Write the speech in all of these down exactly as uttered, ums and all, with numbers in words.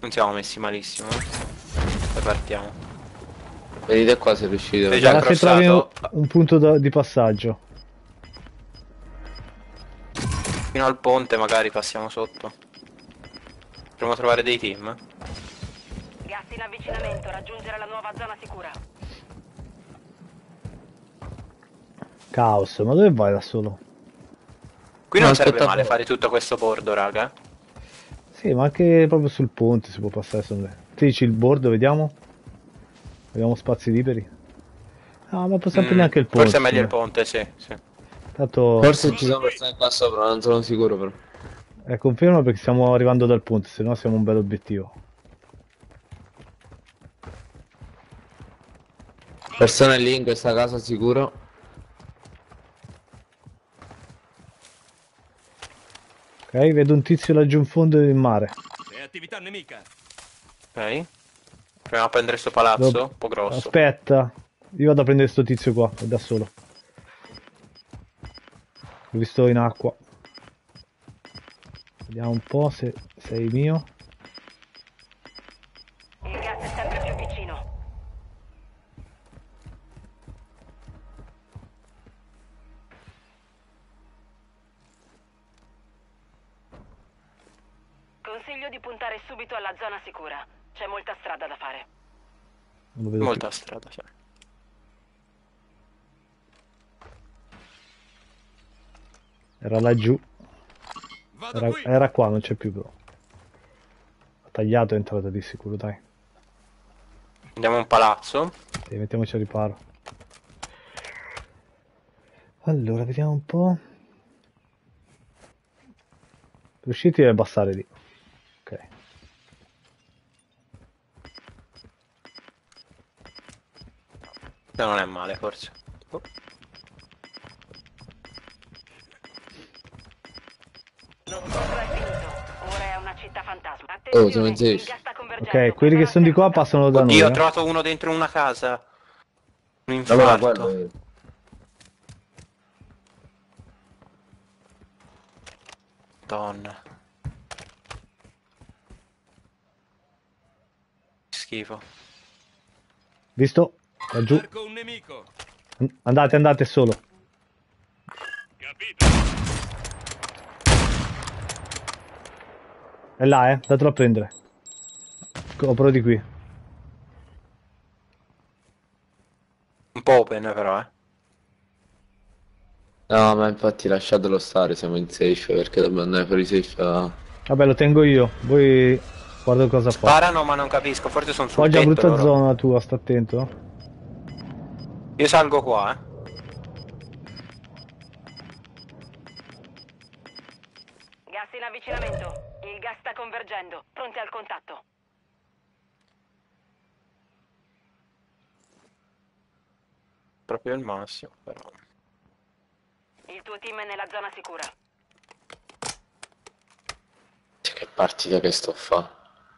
Non siamo messi malissimo, eh. Poi partiamo. Venite qua se riuscite. Sei già Guarda se trovi un, crossato un punto da- di passaggio. fino al ponte, magari passiamo sotto. Dovremmo trovare dei team. Gas in avvicinamento, raggiungere la nuova zona sicura. Caos, ma dove vai da solo? Qui No, non sarebbe aspetta male un po'. fare tutto questo bordo, raga. Sì, ma anche proprio sul ponte si può passare secondo me. Ti dici il bordo, vediamo? Vediamo spazi liberi. Ah, ma possiamo prendere Mm, anche il ponte. forse è meglio il secondo me. ponte, sì, sì. Tanto Forse ci sono persone qua sopra, non sono sicuro però. è conferma perché stiamo arrivando dal ponte, se no siamo un bel obiettivo. Persone lì in questa casa sicuro. Ok, vedo un tizio laggiù in fondo in mare. È attività nemica. Ok. Proviamo a prendere sto palazzo, Lo- un po' grosso. Aspetta, io vado a prendere sto tizio qua, è da solo. L'ho visto in acqua. Vediamo un po' se sei mio. Il gas è sempre più vicino. Consiglio di puntare subito alla zona sicura. C'è molta strada da fare. Non lo vedo Molta strada, sì. più. Era laggiù. Vado Era, qui. era qua, non c'è più però. Ha tagliato, è entrata di sicuro, dai. Andiamo a un palazzo. Sì, mettiamoci a riparo. Allora, vediamo un po'. Riusciti a abbassare lì. Ok. No, non è male, forse. Oh. Lo scontro è finito. Ora è una città fantasma. Oh, siamo Attenzione, in safe. il gas sta convergendo. Ok, quelli che sono di qua passano da Oddio, noi. ho eh. trovato uno dentro una casa. Un Allora infarto. quello è. Madonna. Schifo. Visto? Laggiù. Marco un nemico. An- Andate, andate solo. Capito. È là, eh. Datelo a prendere. Copro di qui. Un po' open però, eh. No, ma infatti lasciatelo stare, siamo in safe perché dobbiamo andare fuori safe a... Vabbè, lo tengo io. Voi guarda cosa fa. Sparano ma non capisco, forse sono sul Foggia, tetto brutta loro. zona tua, sta attento. Io salgo qua, eh. Gas in avvicinamento. Il gas sta convergendo. Pronti al contatto. Proprio il massimo, però. Il tuo team è nella zona sicura. Che partita che sto a fa?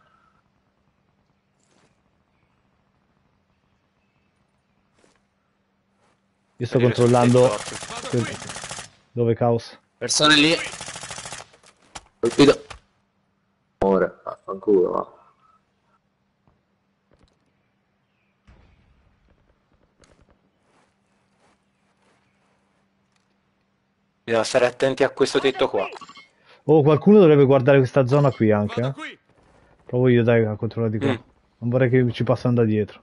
Io sto Vedere sul controllando. tetto. Vado qui. Dove caos? Persone lì. Colpito. Ora, ancora, va. Bisogna stare attenti a questo tetto qua. Oh, qualcuno dovrebbe guardare questa zona qui anche, Vado eh. qui. Provo io, dai, a controllare di qua. Mm. Non vorrei che ci passano da dietro.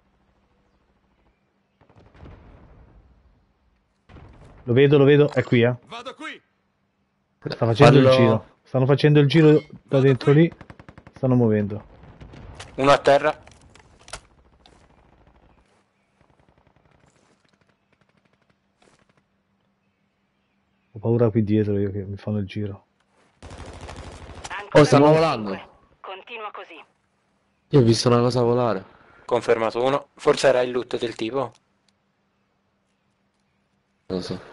Lo vedo, lo vedo, è qui, eh. Vado qui. Sta facendo il Fallo- giro. Stanno facendo il giro da dentro lì. Stanno muovendo. Uno a terra. Ho paura qui dietro io che mi fanno il giro. Ancora Oh, stanno cinque. volando. Continua così. Io ho visto una cosa volare. Confermato uno. Forse era il loot del tipo. Non lo so.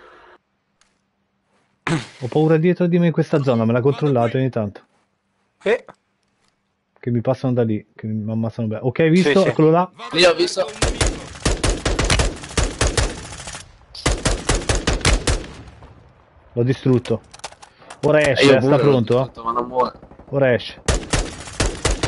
Ho paura dietro di me in questa zona, me la controllate ogni tanto. Eh. Che mi passano da lì, che mi ammazzano bene. Ok, visto? Sì, sì. Eccolo là. Vado Io ho qui, visto- Marco un nemico. L'ho distrutto. Ora E esce, io eh, sta pure l'ho pronto? distrutto, ma non muore. Ora esce.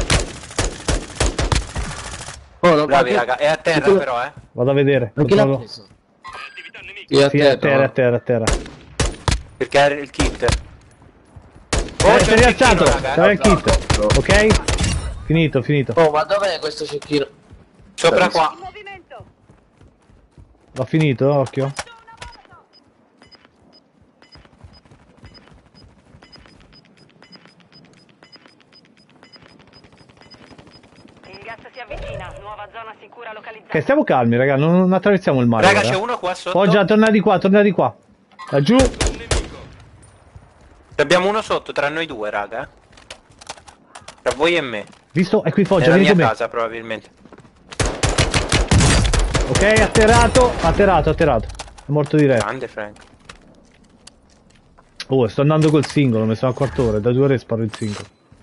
Oh, no, Bravi, perché- raga. È a terra perché- però, eh. Vado a vedere. Perché l'ha Controllo. preso? È attività nemica. Sì, a Sì, a terra, terra. a terra, a terra. Perché era il kit. Oh, Oh, si c'è è il rialzato. cecchino, raga. C'era il No, kit. no, no. Ok? Finito, finito. Oh, ma dov'è questo cecchino? Sopra qua. In movimento. L'ho finito, occhio. Il gas si avvicina. Nuova zona sicura localizzata. Ok, stiamo calmi, raga. Non, non attraversiamo il mare. Raga, ora, c'è eh. uno qua sotto. Foggia, torna di qua, torna di qua. Laggiù. Un nemico. Abbiamo uno sotto tra noi due, raga. eh. Tra voi e me. Visto? È qui Foggia, Nella vieni mia con me. casa, probabilmente. Ok, atterrato, atterrato, atterrato. È morto diretto. Grande, Frank. Oh, sto andando col singolo, mi sono a quarto ore, da due ore sparo il singolo.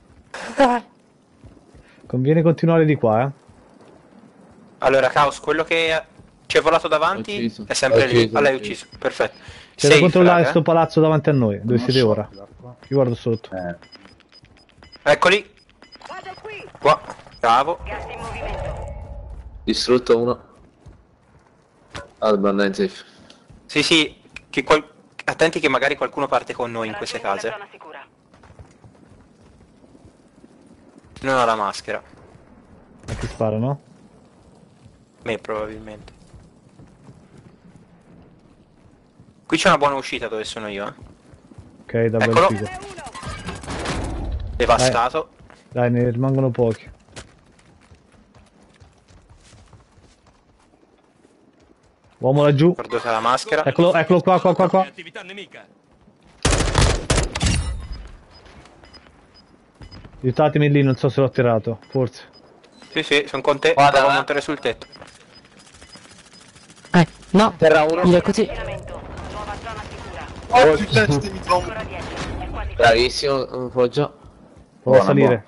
Conviene continuare di qua, eh. Allora, Caos, quello che ci è volato davanti Ucciso. è sempre Ho lì. ucciso, Ah, l'hai ho ucciso. Perfetto. C'è da Safe, controllare raga. sto palazzo davanti a noi, dove Non siete so, ora. da qua. Io guardo sotto. Eh, Eccoli. Vado qui. Qua. Bravo. Gas in movimento. Distrutto uno. Ah, dobbiamo andare in safe. Sì, sì. Che qual- Attenti che magari qualcuno parte con noi in queste Raggiungo case. la zona sicura. Non ho la maschera. A chi spara, no? Me, probabilmente. Qui c'è una buona uscita dove sono io, eh. Ok, da bel Eccolo. figo. Ne uno. Devastato. Dai, ne rimangono pochi. Uomo laggiù. Guardo che ha la maschera. Eccolo, eccolo qua, qua, qua, È qua. attività nemica. Aiutatemi lì, non so se l'ho attirato. Forse. Sì, sì, sono con te. Guarda, Provo a va. montare sul tetto. Eh, no, Terra uno. dire così. Avvicinamento. Nuova zona sicura. oh, ci testi mi trovo. Ancora dieci. È quasi Bravissimo, Foggia. Provo a Buona, salire.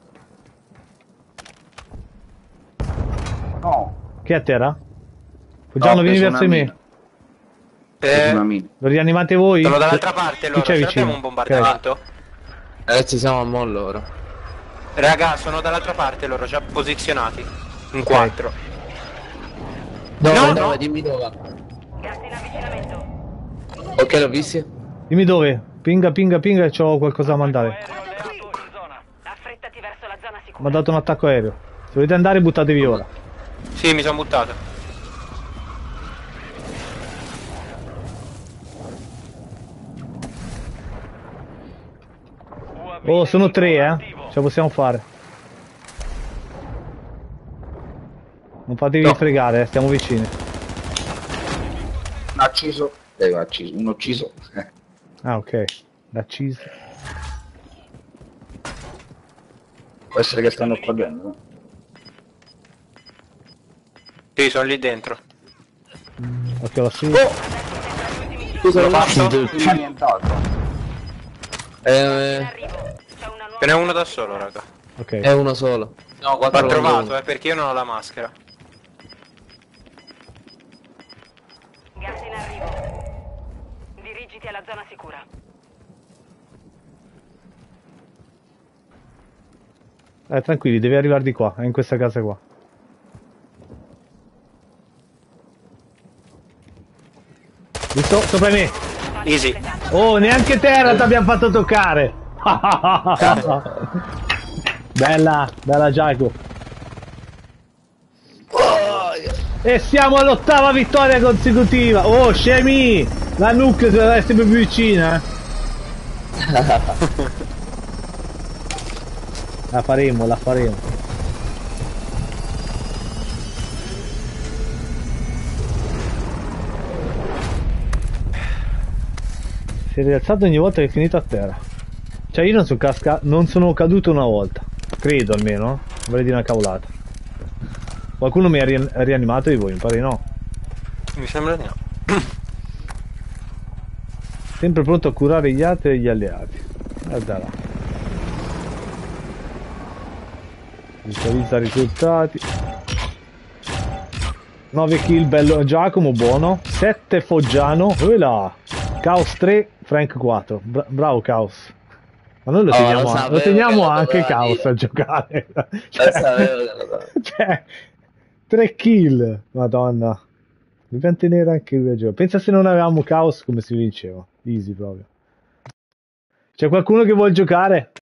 No, Chi è a terra? Foggiano, ho vieni preso verso una di me. mina. Ho preso Eh, una mina. Lo rianimate voi? sono dall'altra parte loro. Chi c'è Ce vicino? l'abbiamo un bombardamento? Ragazzi, siamo a mollo ora. Raga, sono dall'altra parte loro, già posizionati. In quattro. Dove, No, dove? no. Dimmi dove. gas in avvicinamento. Ok, l'ho visti? Dimmi dove. Pinga, pinga, pinga e c'ho qualcosa da mandare. Vado qui. Affrettati verso la zona sicura. Mi ha dato un attacco aereo. Se volete andare, buttatevi ora. Sì, mi sono buttato. Oh, sono tre, eh. Ce la possiamo fare. Non fatevi No. fregare, eh. Stiamo vicini. Un acciso. Eh, un acciso. Un ucciso. Eh. Ah, ok. Da cheese. Può essere che stanno qua dentro. no? Sì, sono lì dentro. Occhio alla sì. Scusa, Lo non faccio? Non c'è nient'altro. Eh, In arrivo. C'è una nuova Ce n'è uno da solo, raga. Ok. è uno solo. No, quattro L'ho contro trovato, uno. eh, perché io non ho la maschera. gas in arrivo. Dirigiti alla zona sicura. Eh, tranquilli, devi arrivare di qua. È in questa casa qua. Visto? Sopra di me. Easy. Oh, neanche terra ti abbiamo fatto toccare. Bella, bella Giacomo. E siamo all'ottava vittoria consecutiva. Oh, scemi! La nuke deve essere sempre più vicina. eh. La faremo, la faremo. Si è rialzato ogni volta che è finito a terra. Cioè io non sono casca non sono caduto una volta. Credo almeno. Vorrei dire una cavolata. Qualcuno mi ha ri- rianimato di voi? Mi pare di no. Mi sembra di no. Sempre pronto a curare gli altri e gli alleati. Guarda là. Visualizza risultati. nove kill, bello Giacomo, buono. sette Foggiano. Uela. Caos tre, Frank quattro. Bra- bravo Caos. Ma noi lo Oh, teniamo, lo a- sapevo lo teniamo che lo anche doveva Caos dire. a giocare. Lo sapevo che lo doveva. cioè, Tre kill! Madonna. Dobbiamo tenere anche il gioco. Pensa se non avevamo caos come si vinceva. Easy proprio. C'è qualcuno che vuole giocare?